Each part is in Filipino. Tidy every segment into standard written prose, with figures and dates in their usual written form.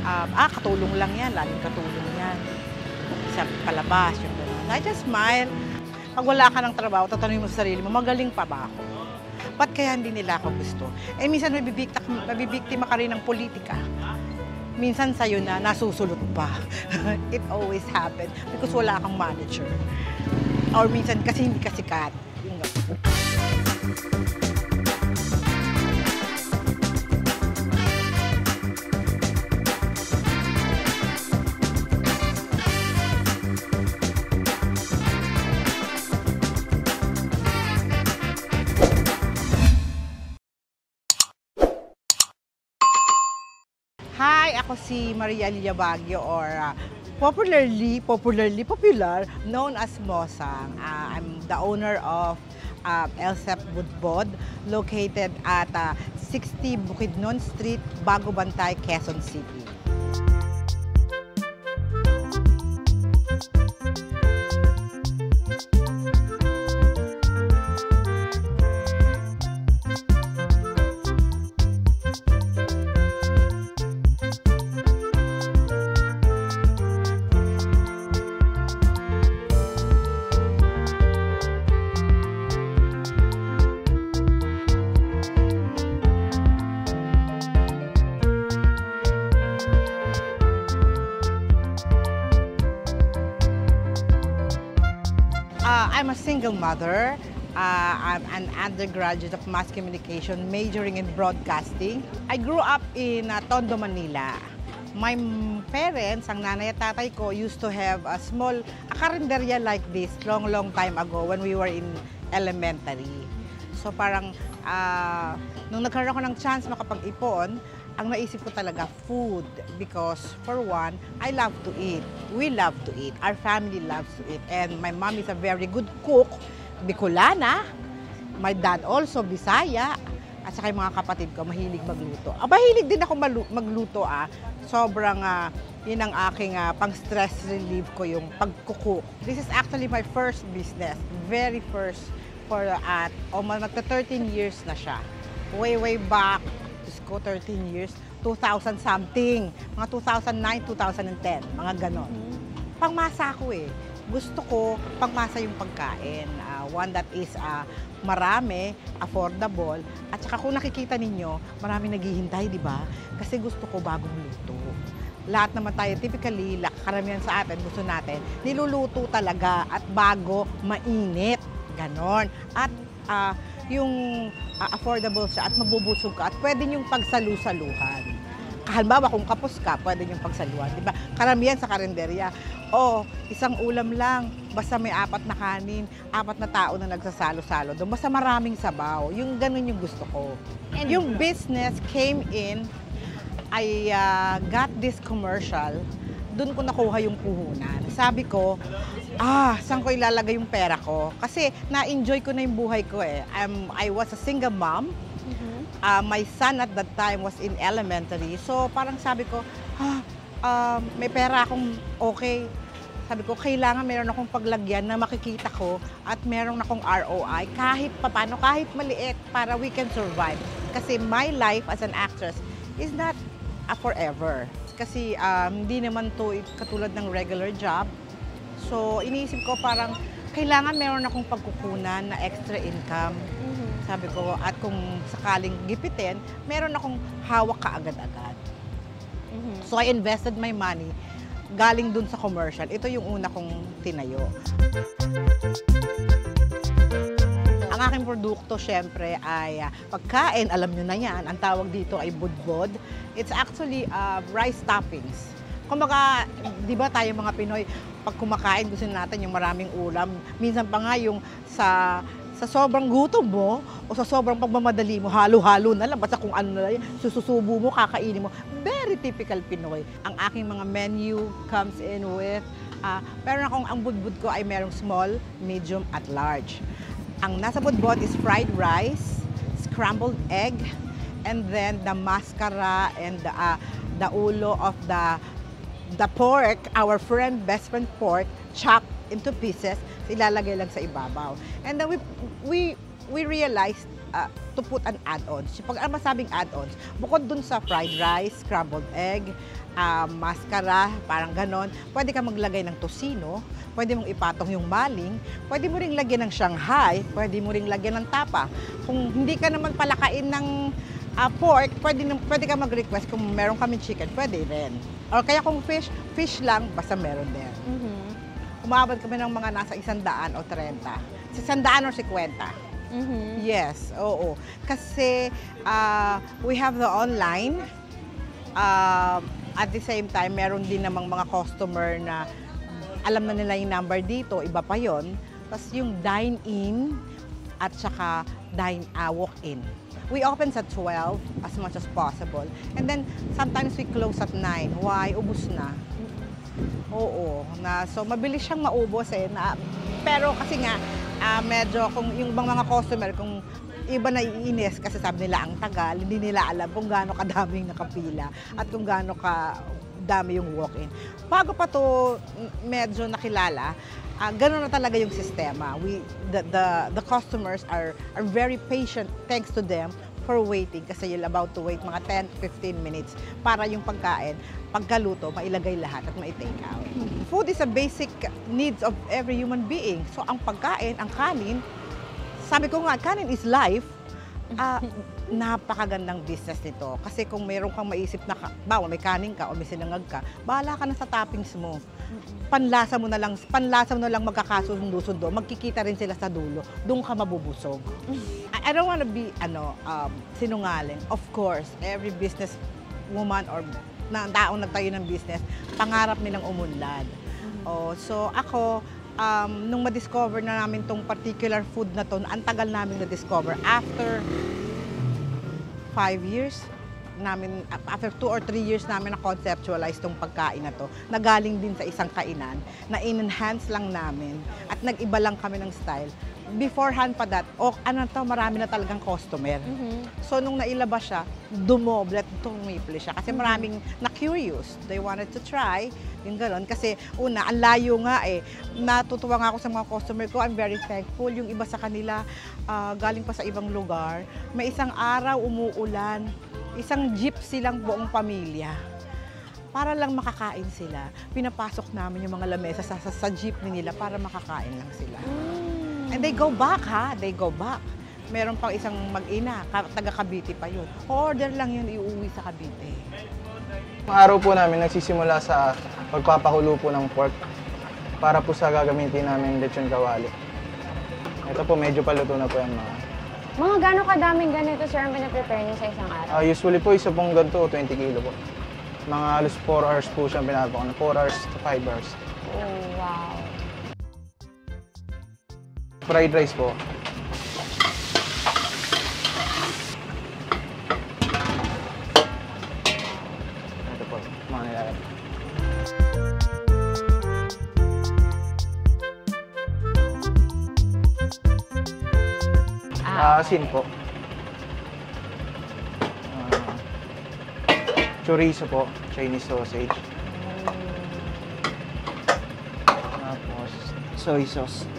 katulong lang yan, laging katulong yan. Sa palabas, yung gano'n. I just smile. Pag wala ka ng trabaho, tatanungin mo sa sarili mo, magaling pa ba ako? Ba't kaya hindi nila ako gusto? Eh, minsan mabibiktima ka rin ng politika. Minsan sa'yo na nasusulot pa. It always happens because wala kang manager. Or minsan kasi hindi ka sikat. Hi, ako si Maria Lilia Baguio or popular known as Mosang. I'm the owner of Elsep Budbod located at 60 Bukidnon Street, Bago Bantay, Quezon City. I'm a single mother. I'm an undergraduate of mass communication, majoring in broadcasting. I grew up in Tondo, Manila. My parents, ang nanay at tatay ko, used to have a small karinderya like this long time ago when we were in elementary. So parang nung nagkaroon ako ng chance makapag-ipon, ang naisip ko talaga food because for one, I love to eat. We love to eat. Our family loves to eat. And my mom is a very good cook, Bicolana. My dad also, Bisaya. At saka yung mga kapatid ko, mahilig magluto. Mahilig din ako magluto. Sobrang, yun ang aking pang-stress relief ko, yung pagkukook. This is actually my first business. Very first for magta 13 years na siya. Way back. Ko 13 years, 2000 something, mga 2009, 2010, mga ganon. Pangmasa ko eh. Gusto ko pangmasa yung pagkain. One that is marami, affordable, at saka kung nakikita ninyo, maraming naghihintay, di ba? Kasi gusto ko bagong luto. Lahat naman tayo, typically, karamihan sa atin, gusto natin, niluluto talaga at bago, mainit. Ganon. At yung affordable siya at mabubusog ka at pwede niyong pagsalu-saluhan. Halimbawa, kung kapos ka, pwede niyong pagsaluhan. Diba? Karamihan sa karinderya, isang ulam lang, basta may 4 na kanin, 4 na tao na nagsasalo-salo doon. Basta maraming sabaw. Yung ganun yung gusto ko. And yung business came in, I got this commercial, doon ko nakuha yung puhunan. Sabi ko, saan ko ilalagay yung pera ko? Kasi na-enjoy ko na yung buhay ko eh. I was a single mom. My son at that time was in elementary. So parang sabi ko, may pera akong okay. Sabi ko, kailangan meron akong paglagyan na makikita ko at meron akong ROI kahit papano, kahit maliit para we can survive. Kasi my life as an actress is not forever. Kasi hindi naman to katulad ng regular job. So, iniisip ko parang kailangan meron akong pagkukunan na extra income. Sabi ko, at kung sakaling gipitin, meron akong hawak kaagad-agad. So, I invested my money galing dun sa commercial. Ito yung una kong tinayo. Ang aking produkto, syempre, ay pagkain. Alam nyo na yan. Ang tawag dito ay budbod. It's actually rice toppings. Kumbaga, di ba tayo mga Pinoy, pag kumakain, gusto natin yung maraming ulam. Minsan pa nga yung sa sobrang gutom mo o sa sobrang pagmamadali mo, halo-halo na lang, basta kung ano na lang, susubo mo, kakainin mo. Very typical Pinoy. Ang aking mga menu comes in with, ang budbud ko ay merong small, medium, at large. Ang nasa budbud is fried rice, scrambled egg, and then the mascara and the ulo of the pork, our best friend pork, chopped into pieces, ilalagay lang sa ibabaw. And then we realized to put an add-ons. Pag masabing add-ons, bukod dun sa fried rice, scrambled egg, mascara, parang ganon, pwede ka maglagay ng tocino, pwede mong ipatong yung maling, pwede mo ring lagyan ng Shanghai, pwede mo ring lagyan ng tapa. Kung hindi ka naman palakain ng pork, pwede ka mag-request kung meron kami chicken, pwede rin. Or kaya kung fish lang, basta meron din. Umabot kami ng mga nasa 100 o 30. 100 or 50. Yes, oo. Kasi we have the online. At the same time, meron din namang mga customer na alam na nila yung number dito, iba pa yon. Tapos yung dine-in at saka walk-in. We open at 12 as much as possible. And then, sometimes we close at 9. Why? Ubus na. Oo. So, mabilis siyang maubos eh. Pero kasi nga, medyo kung yung mga customer, kung iba na iinis kasi sabi nila ang tagal, hindi nila alam kung gaano kadaming nakapila at kung gaano kadami yung walk-in. Bago pa to medyo nakilala, gano'n na talaga yung sistema. The customers are very patient thanks to them for waiting kasi you're about to wait mga 10-15 minutes para yung pagkain, pagkaluto, mailagay lahat at mai-take out. Food is a basic needs of every human being. So ang pagkain, ang kanin, sabi ko nga, kanin is life. Napakagandang business nito. Kasi kung mayroon kang maisip na, bawa may kanin ka o may sinangag ka, bahala ka na sa toppings mo. Panlasa mo na lang magkakasundo-sundo, magkikita rin sila sa dulo, doon ka mabubusog. I don't want to be sinungaling. Of course, every business woman or taong nagtayo ng business, pangarap nilang umunlad. So ako, nung ma-discover na namin tong particular food na to, ang tagal namin na-discover. After 5 years, after 2 or 3 years namin na-conceptualize tong pagkain na to, na galing din sa isang kainan, na in-enhance lang namin at nag-iba lang kami ng style. Beforehand pa marami na talagang customer. So nung nailabas siya, dumoble at tumipli siya kasi maraming na-curious. They wanted to try, yung gano'n. Kasi una, ang layo nga eh. Natutuwa nga ako sa mga customer ko. I'm very thankful. Yung iba sa kanila, galing pa sa ibang lugar. May isang araw umuulan, isang jeep silang buong pamilya. Para lang makakain sila, pinapasok namin yung mga lamesa sa jeepney nila para makakain lang sila. And they go back they go back. Meron pang isang mag-ina, taga Cavite pa yun. Order lang yun, iuwi sa Cavite. Ang araw po namin nagsisimula sa pagpapakulo po ng pork para po sa gagamitin namin lechon kawali. Ito po, medyo paluto na po yan mga. Mga gano'ng kadaming ganito, sir, ang pinaprepare niyo sa isang araw? Usually po, isa pong ganito, 20 kilo po. Mga halos 4 hours po siyang pinapakain. 4 hours to 5 hours. Oh, wow. Fried rice po. Ito po, mga nilalagay. Asin po. Chorizo po, Chinese sausage. Tapos, soy sauce.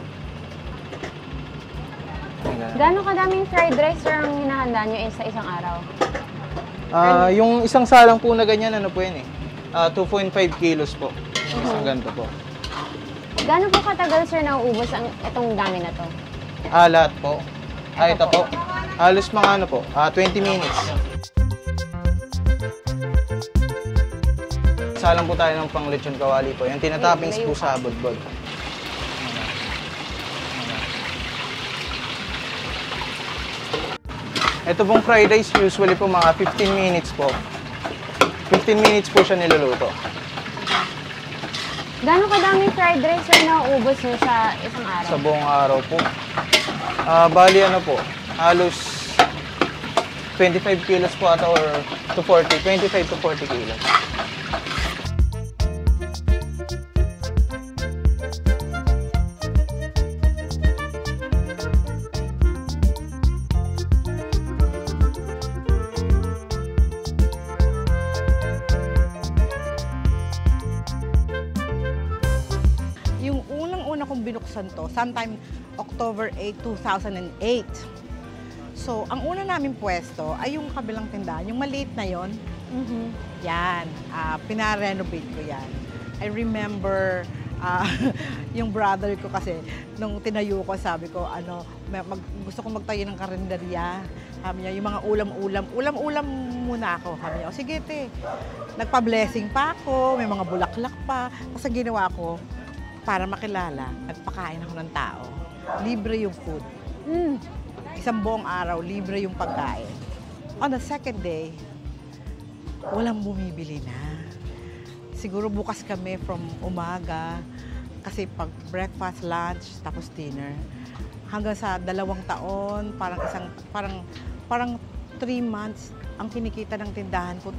Gano'ng kadaming fried rice, sir, ang hinahanda niyo sa isang araw? Yung isang salang po na ganyan, ano po yan eh. 2.5 kilos po. Isang ganito po. Gano'n po katagal, sir, nauubos itong dami na to? Lahat po. Ito po. Halos mga 20 minutes. Salang po tayo ng pang lechon kawali po. Yung tinatoppings po sa budbud. Ito pong fried rice, usually po mga 15 minutes po. 15 minutes po siya niluluto. Gano'ng kadaming fried rice, sir, nauubos niyo sa isang araw? Sa buong araw po. Bali halos 25 kilos po ata or to 40, 25 to 40 kilos. Yung unang-una kong binuksan to, sometime October 8, 2008. So, ang una namin pwesto ay yung kabilang tindahan, yung maliit na yon. Yan, pinarenovate ko yan. I remember, yung brother ko kasi, nung tinayo ko, sabi ko, gusto kong magtayo ng karinderya. Sabi niya, yung mga ulam-ulam muna ako. Sabi niya, sige te. Nagpa-blessing pa ako, may mga bulaklak pa. Tapos ang ginawa ko, para makilala, nagpakain ako ng tao. Libre yung food. Isang buong araw, libre yung pagkain. On the second day, walang bumibili na. Siguro bukas kami from umaga, kasi pag breakfast, lunch, tapos dinner. Hanggang sa 2 taon, parang 3 months, ang kinikita ng tindahan ko,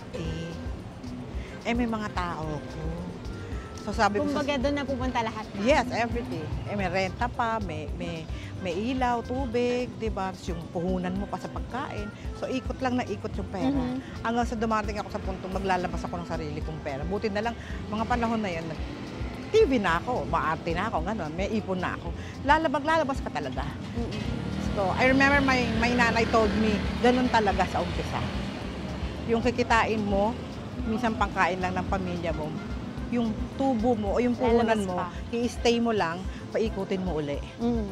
250. May mga tao ko. So sabi ko, Kumbaga doon na pupunta lahat. yes, everything. May renta pa, may ilaw, tubig, di ba? Yung puhunan mo pa sa pagkain. So ikot lang na ikot yung pera. Hanggang sa dumating ako sa puntong maglalabas ako ng sarili kong pera. Buti na lang, mga panahon na yan, TV na ako, maarte na ako, gano'n, may ipon na ako. Maglalabas ka talaga. So, I remember my nanay told me, ganun talaga sa umpisa. Yung kikitain mo, minsan pangkain lang ng pamilya mo, yung tubo mo o yung puhunan Lalabas mo, pa. i-stay mo lang, paikutin mo uli.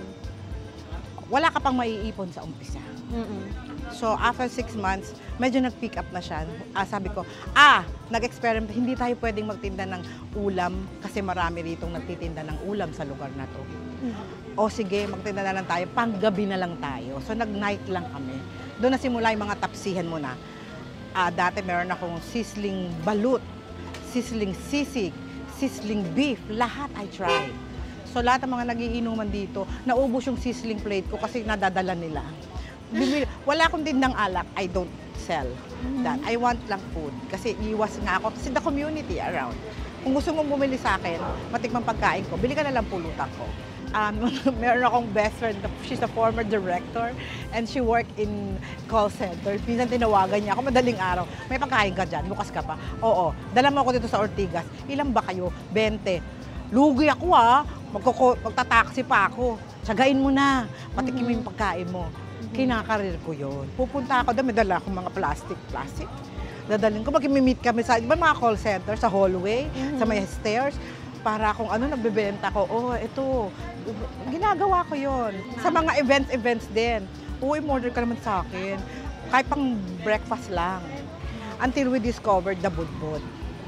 Wala ka pang maiipon sa umpisa. So, after 6 months, medyo nag-pick up na siya. Sabi ko, nag-experiment, hindi tayo pwedeng magtinda ng ulam kasi marami ritong nagtitinda ng ulam sa lugar na to. O sige, magtinda na lang tayo, panggabi na lang tayo. So, nag-night lang kami. Doon na simula yung mga tapsihan mo na. Dati meron akong sizzling balut, sizzling sisig, sizzling beef, lahat I tried. So, lahat ng mga nagiinuman dito, naubos yung sizzling plate ko kasi nadadala nila. Wala akong tindang alak, I don't sell that. I want lang food. Kasi iwas nga ako. Kasi the community around. Kung gusto mong bumili sa akin, matikmang pagkain ko, bili ka na lang pulutan ko. Meron akong best friend, she's a former director, and she worked in call center. Minsan tinawagan niya ako, madaling araw, may pagkain ka dyan, bukas ka pa. Oo, dala mo ako dito sa Ortigas. Ilan ba kayo? 20. Lugi ako magtataksi pa ako. Tsagain mo na, patikim mo yung pagkain mo. Kinakarir ko yun. Pupunta ako doon, may dala akong mga plastic. Dadalhin ko, mag-meet kami sa, iba mga call center, sa hallway, sa may stairs, para kung nagbebenta ko, ito, ginagawa ko yun. Sa mga events din. Order ka naman sa akin. Kahit pang breakfast lang. Until we discovered the budbud.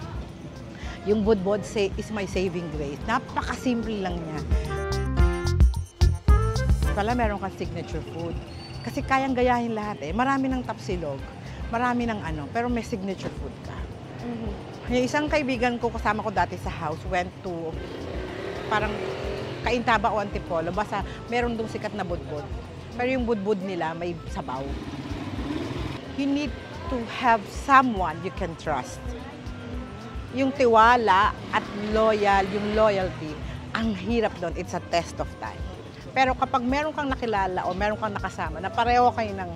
Yung budbud is my saving grace. Napakasimple lang niya. Pala meron kang signature food. Kasi kayang gayahin lahat Marami ng tapsilog, marami ng pero may signature food ka. Yung isang kaibigan ko, kasama ko dati sa house, went to parang Caintaba o Antipolo. Basta meron dong sikat na budbud. Pero yung budbud nila may sabaw. You need to have someone you can trust. Yung tiwala at yung loyalty, ang hirap doon, it's a test of time. Pero kapag meron kang nakilala o meron kang nakasama na pareho kayo ng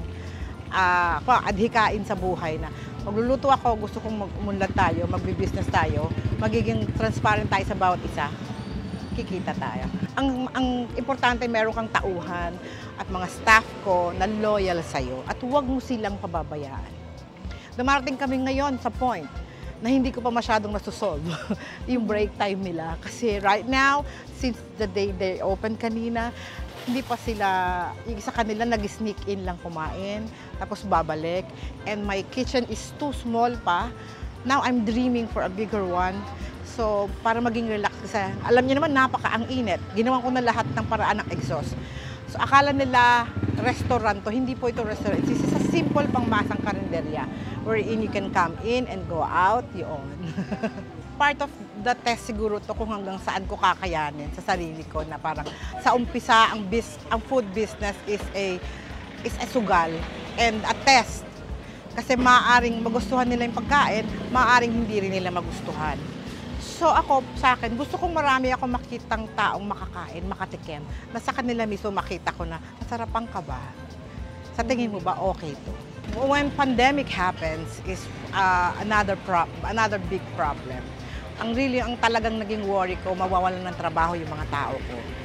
adhikain sa buhay na magluluto ako, gusto kong umunlad tayo, magbi-business tayo, magiging transparent tayo sa bawat isa, kikita tayo. Ang importante, meron kang tauhan at mga staff ko na loyal sa'yo at huwag mo silang pababayaan. Dumarating kami ngayon sa point na hindi ko pa masyadong nasusolve yung break time nila. Kasi right now, since the day they open kanina, hindi pa sila, yung sa kanila nag-sneak in lang kumain, tapos babalik. And my kitchen is too small pa. Now I'm dreaming for a bigger one. So, para maging relax kasi, alam niyo naman, ang init. Ginawan ko na lahat ng paraan ng exhaust. So, akala nila restaurant to. Hindi po ito restaurant. This is a simple pangmasang karinderya wherein you can come in and go out, yun. Part of the test siguro to kung hanggang saan ko kakayanin sa sarili ko na parang sa umpisa, ang food business is a sugal and a test. Kasi maaaring magustuhan nila yung pagkain, maaaring hindi rin nila magustuhan. So ako, sa akin, gusto kong marami ako makitang taong makakain, makatikim, na sa kanila mismo makita ko na, nasarapan ka ba? Sa tingin mo ba, okay to? When pandemic happens is another big problem. Ang talagang naging worry ko, mawawalan ng trabaho yung mga tao ko.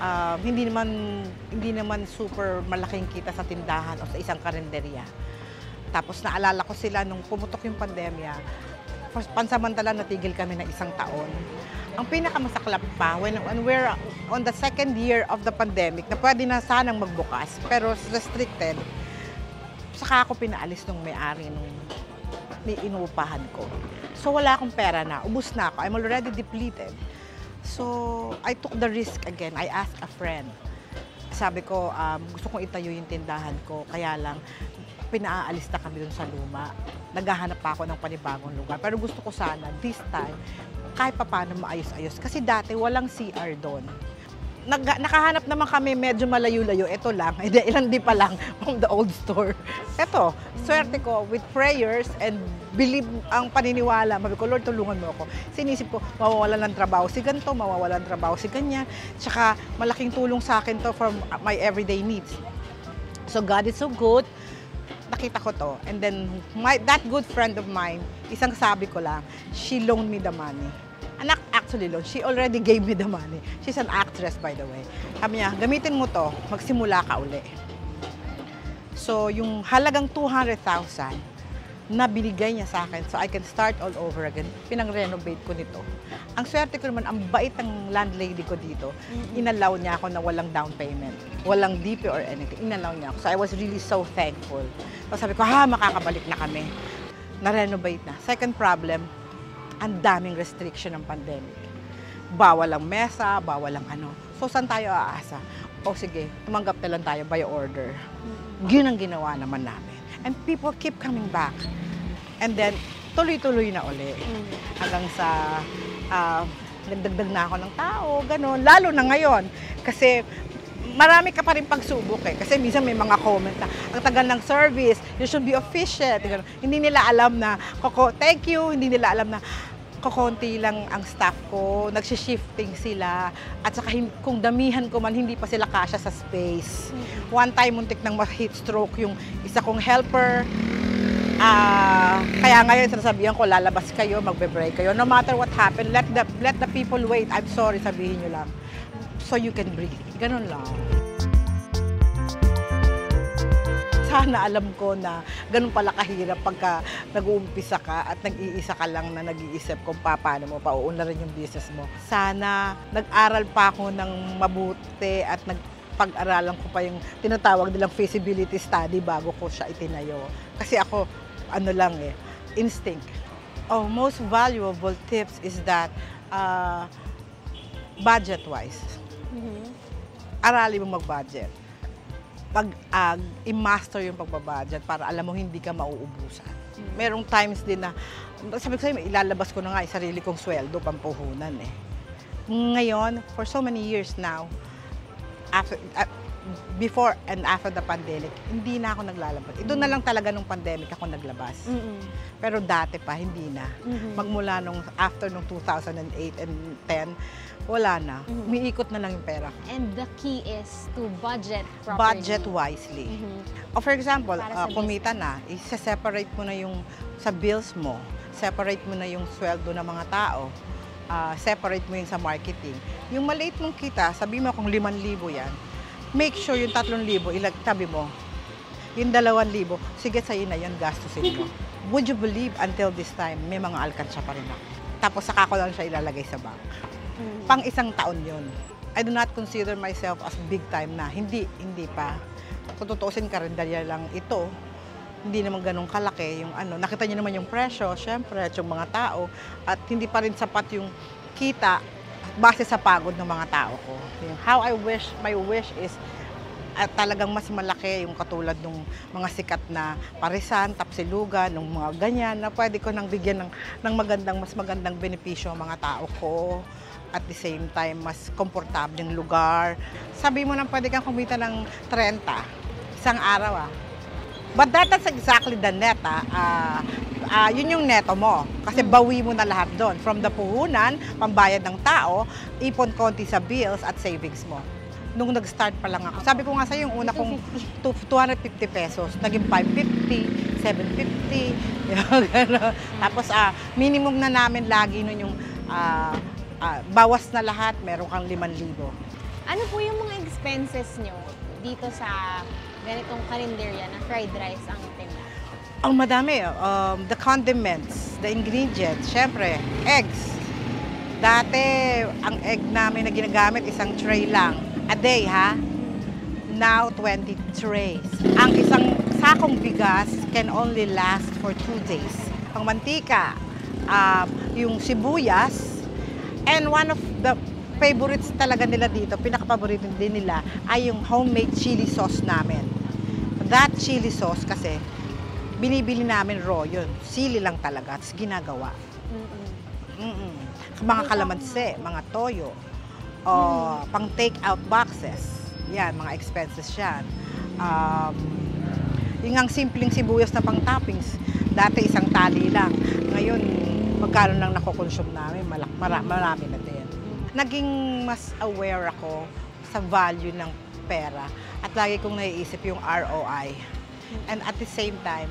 hindi naman super malaking kita sa tindahan o sa isang karinderya. Tapos naalala ko sila nung pumutok yung pandemya, pansamantala natigil kami ng 1 taon. Ang pinakamasaklap pa, when we're on the 2nd year of the pandemic, na pwede na sanang magbukas, pero restricted, saka ako pinaalis nung may-ari nung inuupahan ko. So wala akong pera na, ubus na ako, I'm already depleted. So I took the risk again, I asked a friend. Sabi ko, gusto kong itayo yung tindahan ko, kaya lang, pinaalis na kami dun sa luma. Naghahanap pa ako ng panibagong lugar. Pero gusto ko sana, this time, kahit pa paano maayos-ayos. Kasi dati, walang CR doon. Nakahanap naman kami medyo malayo-layo. Ito lang, ilan di pa lang from the old store. Ito, swerte ko, with prayers and believe ang paniniwala. Sabi ko, Lord, tulungan mo ako. Sinisip ko, mawawalan ng trabaho si ganito, mawawalan ng trabaho si ganyan. Tsaka, malaking tulong sa akin to for my everyday needs. So, God is so good. Nakita ko to. And then, that good friend of mine, isang sabi ko lang, she loaned me the money. Anak, actually loan. She already gave me the money. She's an actress, by the way. Sabi niya, gamitin mo to, magsimula ka uli. So, yung halagang 200,000 na binigay niya sa akin, so I can start all over again, pinang-renovate ko nito. Ang swerte ko naman, ang bait ng landlady ko dito, inalaw niya ako na walang down payment, walang DP or anything, inalaw niya ako. So I was really so thankful. So sabi ko, makakabalik na kami. Na-renovate na. Second problem, ang daming restriction ng pandemic. Bawal ang mesa, bawal ang ano. So saan tayo aasa? O sige, tumanggap na lang tayo by order. Yun ang ginawa naman namin. And people keep coming back. And then, tuloy-tuloy na uli. Hanggang sa nagdagdag na ako ng tao, gano'n. Lalo na ngayon. Kasi marami ka pa rin pagsubok eh. Kasi minsan may mga comment na, ang tagal ng service, you should be efficient. Ganun. Hindi nila alam na, thank you, hindi nila alam na, kokonti lang ang staff ko, nagsishifting sila, at saka kung damihan ko man, hindi pa sila kasya sa space. One time, muntik nang ma-heat stroke yung isa kong helper. Kaya ngayon, sinasabihan ko, lalabas kayo, magbe-break kayo. No matter what happened, let the people wait. I'm sorry, sabihin nyo lang. So you can breathe. Ganun lang. Sana alam ko na ganun pala kahirap pagka nag-uumpisa ka at nag-iisa ka lang na nag-iisip kung paano mo pauunlarin yung business mo. Sana nag-aral pa ako ng mabuti at pag-aralan ko pa yung tinatawag nilang feasibility study bago ko siya itinayo. Kasi ako, instinct. Most valuable tips is that budget-wise. Aralin mo mag-budget. I-master yung pagbabudget para alam mo hindi ka mauubusan. Merong times din na, sabi ko sa'yo, ilalabas ko na nga yung sarili kong sweldo, pampuhunan eh. Ngayon, for so many years now, before and after the pandemic, hindi na ako naglalabas. Ito na lang talaga nung pandemic ako naglabas. Pero dati pa, hindi na. Magmula after nung 2008 and 10, wala na. Umiikot na lang yung pera. And the key is to budget properly. Budget wisely. For example, kumita na, isa-separate mo na yung sa bills mo, separate mo na yung sweldo ng mga tao, separate mo yung sa marketing. Yung maliit mong kita, sabi mo kung 5,000 yan, make sure yung 3,000 ilagtabi mo. Yung 2,000, sige sa'yo na yun, gastusin mo. Would you believe until this time, may mga alkansya pa rin ako. Tapos saka ko lang siya ilalagay sa bank. Pang 1 taon yun. I do not consider myself as big time na. Hindi pa. Kung tutuusin, karinderya lang ito. Hindi naman ganun kalaki. Yung nakita niyo naman yung presyo, syempre, at yung mga tao. At hindi pa rin sapat yung kita base sa pagod ng mga tao ko. My wish is talagang mas malaki yung katulad ng mga sikat na Parisan, Tapsilugan, ng mga ganyan na pwede ko nang bigyan ng mas magandang benepisyo ang mga tao ko. At the same time, mas komportableng lugar. Sabi mo na pwede kang kumita ng 30 isang araw. But that's exactly the net. Yun yung neto mo. Kasi bawi mo na lahat doon. From the puhunan, pambayad ng tao, ipon konti sa bills at savings mo. Nung nag-start pa lang ako. Sabi ko nga sa'yo, yung una kong 250 pesos, naging 550, 750. Tapos minimum na namin lagi nun yung bawas na lahat, meron kang 5,000. Ano po yung mga expenses nyo dito sa ganitong karinderya na fried rice ang tinda? Ang madami, the condiments, the ingredients, syempre, eggs. Dati, ang egg namin na ginagamit, isang tray lang. A day, ha? Now, 20 trays. Ang isang sakong bigas can only last for 2 days. Ang mantika, yung sibuyas, and one of the favorites talaga nila dito, pinaka-paborito din nila, ay yung homemade chili sauce namin. That chili sauce kasi, binibili namin raw yun. Sili lang talaga, tapos ginagawa. Mga kalamansi, mga toyo, pang take-out boxes. Yan, mga expenses yan. Yung ang simpleng sibuyas na pang toppings, dati isang tali lang. Ngayon, magkano lang nakokonsume namin, marami na din. Naging mas aware ako sa value ng pera at lagi kong naiisip yung ROI. And at the same time,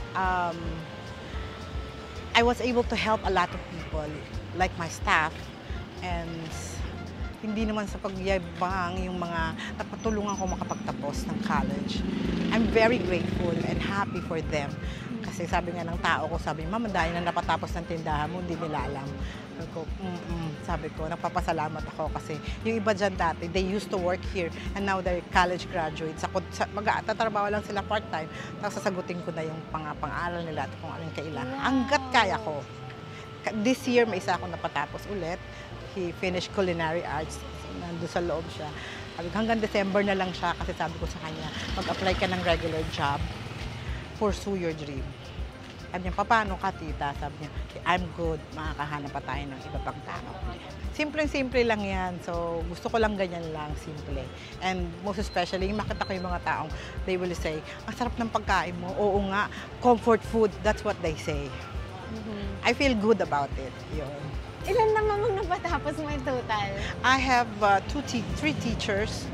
I was able to help a lot of people, like my staff, and hindi naman sa pagyabang yung mga napatulungan ko makapagtapos ng college. I'm very grateful and happy for them. Kasi sabi nga ng tao ko, sabi, Ma'am, dahil na napatapos ng tindahan mo, hindi nila alam. Sabi ko, nagpapasalamat ako kasi yung iba dyan dati, they used to work here and now they're college graduates. Mag-tatrabaho lang sila part-time, tapos sasagutin ko na yung pang-aral nila at kung anong kailangan. Hanggat kaya ko. This year, may isa ako napatapos ulit. He finished culinary arts. Nandun sa loob siya. Sabi ko, hanggang December na lang siya kasi sabi ko sa kanya, mag-apply ka ng regular job, pursue your dream. Sabi niya, paano ka, tita? Sabi niya, I'm good. Makakahanap pa tayo ng iba pang tao. Simple-simple lang yan. So, gusto ko lang ganyan lang, simple. And most especially, makita ko yung mga taong, they will say, ang sarap ng pagkain mo. Oo nga, comfort food, that's what they say. I feel good about it. Yun. Ilan naman ang napatapos mo in total? I have 3 teachers.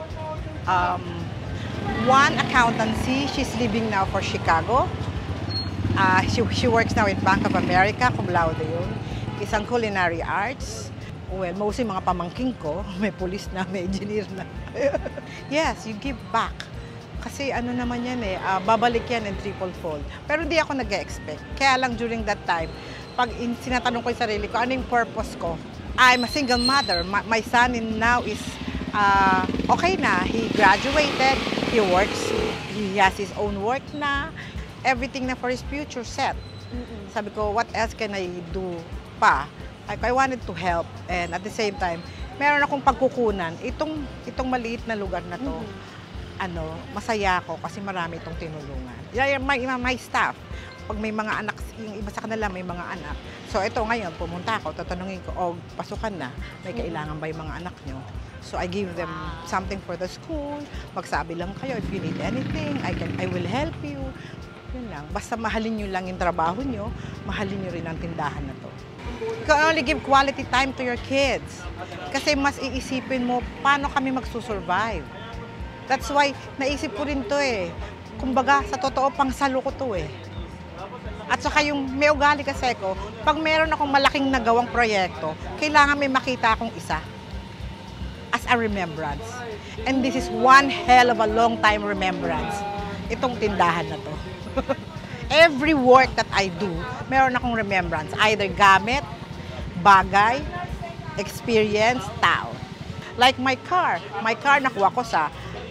One accountancy, she's living now for Chicago. She works now in Bank of America, cum laude yun. Isang culinary arts. Well, mostly mga pamangking ko, may police na, may engineer na. Yes, you give back. Kasi ano naman yan babalik yan in triple fold. Pero hindi ako nag-expect. Kaya lang during that time, pag sinatanong ko yung sarili ko, ano yung purpose ko? I'm a single mother. My son now is okay na. He graduated, he works, he has his own work na. Everything na for his future set. Sabi ko, what else can I do pa? I wanted to help and at the same time, meron akong pagkukunan. Itong maliit na lugar na to, masaya ako kasi marami itong tinulungan. My staff, pag may mga anak, yung iba sa kanila may mga anak. So ito ngayon, pumunta ako, tatanungin ko, pasukan na, may kailangan ba yung mga anak nyo? So I give them something for the school, magsabi lang kayo, if you need anything, I will help you. Yun lang. Basta mahalin nyo lang yung trabaho nyo, mahalin nyo rin ang tindahan na to. You can only give quality time to your kids. Kasi mas iisipin mo, paano kami magsusurvive. That's why, naisip ko rin to Kumbaga, sa totoo, pang salo ko to At saka yung may ugali kasi ko, pag meron akong malaking nagawang proyekto, kailangan may makita akong isa as a remembrance. And this is one hell of a long time remembrance. Itong tindahan na to. Every work that I do, meron akong remembrance. Either gamit, bagay, experience, tao. Like my car. My car nakuha ko sa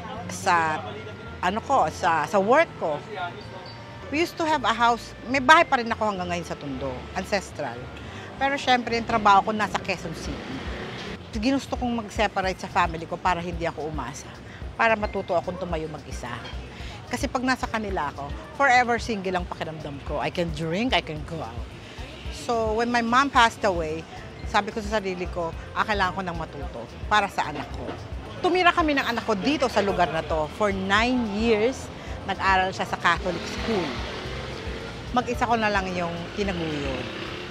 work ko. We used to have a house, may bahay pa rin ako hanggang ngayon sa Tondo, ancestral. Pero syempre, yung trabaho ko nasa Quezon City. Ginusto kong mag-separate sa family ko para hindi ako umasa. Para matuto akong tumayo mag-isa. Kasi pag nasa kanila ako, forever single ang pakiramdam ko. I can drink, I can go out. So when my mom passed away, sabi ko sa sarili ko, kailangan ko nang matuto para sa anak ko. Tumira kami ng anak ko dito sa lugar na to. For 9 years, nag-aral siya sa Catholic school. Mag-isa ko na lang yung kinaguyod.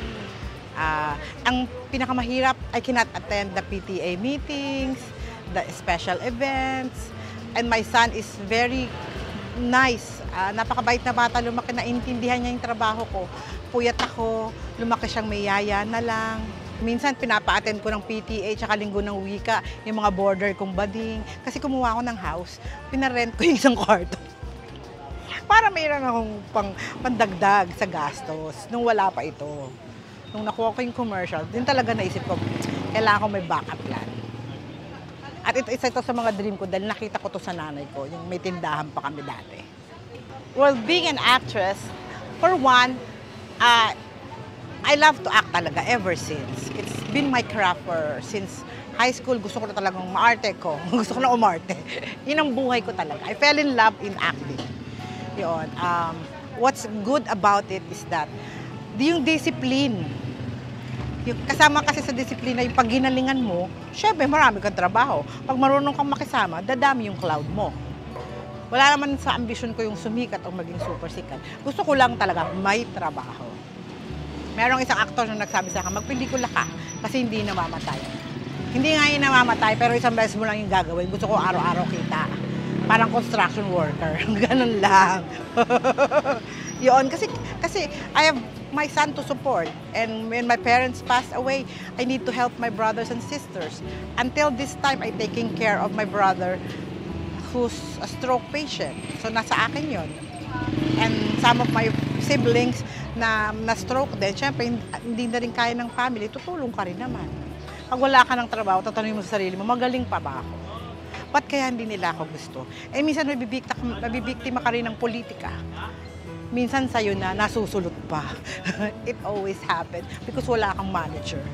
Ang pinakamahirap, I cannot attend the PTA meetings, the special events, and my son is very nice. Napakabait na bata, lumaki na intindihan niya yung trabaho ko. Puyat ako, lumaki siyang may yaya na lang. Minsan pinapa-attend ko ng PTA tsaka linggo ng wika, yung mga border kong bading. Kasi kumuha ako ng house, pinarent ko yung isang kwarto. Para mayroon akong pandagdag sa gastos nung wala pa ito. Nung nakuha ko yung commercial, din talaga naisip ko, kailangan ko may backup plan. At isa ito sa mga dream ko dahil nakita ko to sa nanay ko, yung may tindahan pa kami dati. Well, being an actress, for one, I love to act talaga ever since. It's been my craft since high school. Gusto ko na talagang maarte ko. Gusto ko na umarte. Yun ang buhay ko talaga. I fell in love in acting. Yun. What's good about it is that yung discipline. Yung kasama kasi sa disiplina, yung pag ginalingan mo, syempre marami kang trabaho. Pag marunong kang makisama, dadami yung cloud mo. Wala naman sa ambisyon ko yung sumikat o maging super sikat. Gusto ko lang talaga may trabaho. Merong isang aktor na nagsabi sa akin, magpelikula ka kasi hindi namamatay. Hindi nga yung namamatay, pero isang beses mo lang yung gagawin. Gusto ko araw-araw kita. Parang construction worker. Ganun lang. Yun, kasi I have my son to support. And when my parents passed away, I need to help my brothers and sisters. Until this time, I'm taking care of my brother who's a stroke patient. So, nasa akin yun. And some of my siblings na stroke din, syempre, hindi na rin kaya ng family, tutulong ka rin naman. Pag wala ka ng trabaho, tatanungin mo sa sarili mo, magaling pa ba ako? Ba't kaya hindi nila ako gusto? Eh, minsan mabibiktima ka rin ng politika. Minsan sa'yo na nasusulot pa. It always happens because wala kang manager.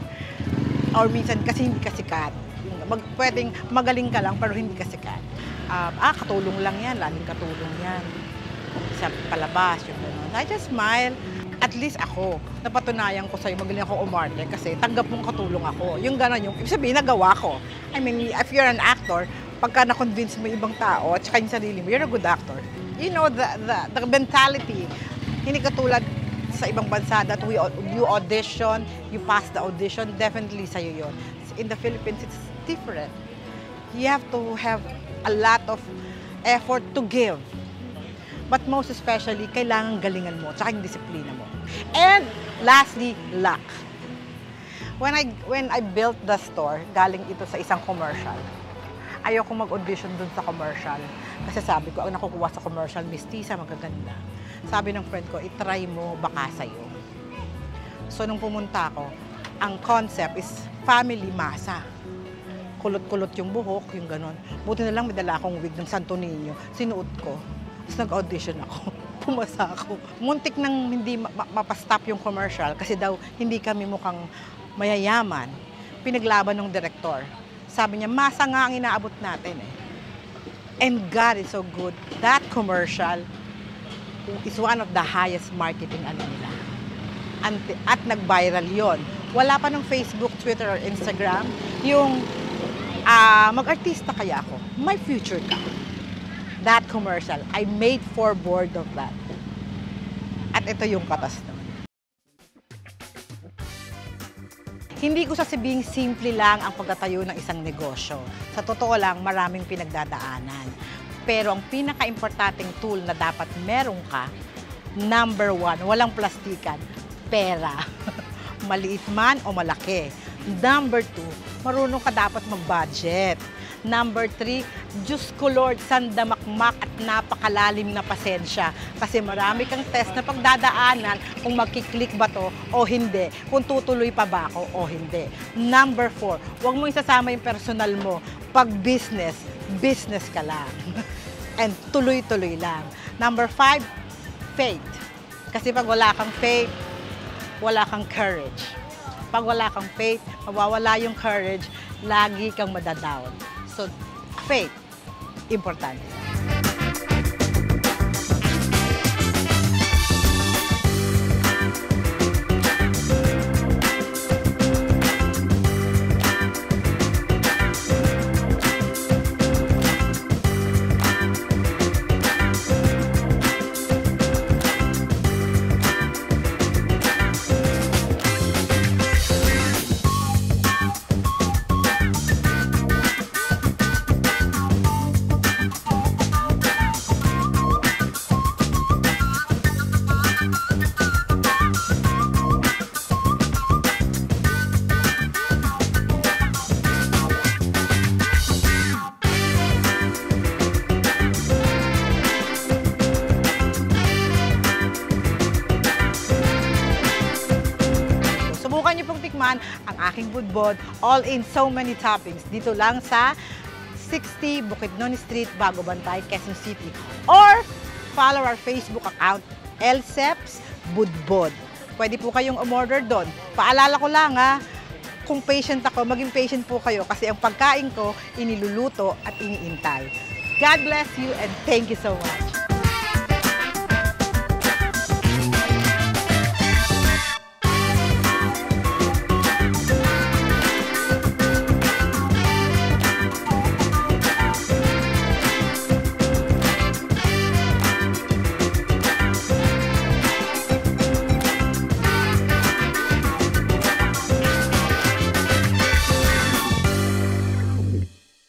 Or minsan kasi hindi ka sikat. Pwedeng magaling ka lang pero hindi ka sikat. Katulong lang yan, laging katulong yan. Sa palabas, yung gano'n. I just smile. At least ako, napatunayan ko sa'yo, magaling ako umarte kasi tanggap mong katulong ako. Yung gano'n, yung ibig sabihin, nagawa ko. I mean, if you're an actor, pagka na-convince mo ibang tao at saka yung sarili mo, you're a good actor. You know, the mentality, hindi katulad sa ibang bansa that you audition, you pass the audition, definitely sa'yo yun. In the Philippines, it's different. You have to have a lot of effort to give. But most especially, kailangan galingan mo, tsaka yung disiplina mo. And lastly, luck. When I built the store, galing ito sa isang commercial. Ayoko mag-audition dun sa commercial. Kasi sabi ko, ang nakukuha sa commercial, mistisa, magaganda. Sabi ng friend ko, itry mo, baka sa'yo. So, nung pumunta ako, ang concept is family masa. Kulot-kulot yung buhok, yung ganon. Buti na lang may dala akong wig ng Santo Niño. Sinuot ko. Tapos nag-audition ako. Pumasa ako. Muntik nang hindi mapastop yung commercial kasi daw hindi kami mukhang mayayaman. Pinaglaban ng direktor. Sabi niya, masa nga ang inaabot natin eh. And God is so good. That commercial is one of the highest marketing nila. At nag-viral yon. Wala pa ng Facebook, Twitter, or Instagram. Yung mag-artista kaya ako. My future ka. That commercial, I made 4 board of that. At ito yung katas naman. Hindi ko sasabing simple lang ang pagtatayo ng isang negosyo. Sa totoo lang, maraming pinagdadaanan. Pero ang pinaka-importanting tool na dapat meron ka, number 1, walang plastikan, pera. Maliit man o malaki. Number 2, marunong ka dapat mag-budget. Number 3, Diyos ko Lord, sandamakmak at napakalalim na pasensya. Kasi marami kang test na pagdadaanan kung magkiklik ba to o hindi. Kung tutuloy pa ba ako o hindi. Number 4, huwag mo isasama yung personal mo. Pag business, business ka lang. And tuloy-tuloy lang. Number 5, faith. Kasi pag wala kang faith, wala kang courage. Pag wala kang faith, mawawala yung courage, lagi kang madadown. So, faith, importante. ang aking budbod, all in so many toppings. Dito lang sa 60 Bukidnon Street, Bago Bantay, Quezon City. Or follow our Facebook account, Elseps Budbod. Pwede po kayong umorder doon. Paalala ko lang kung patient ako, maging patient po kayo kasi ang pagkain ko iniluluto at iniintay. God bless you and thank you so much.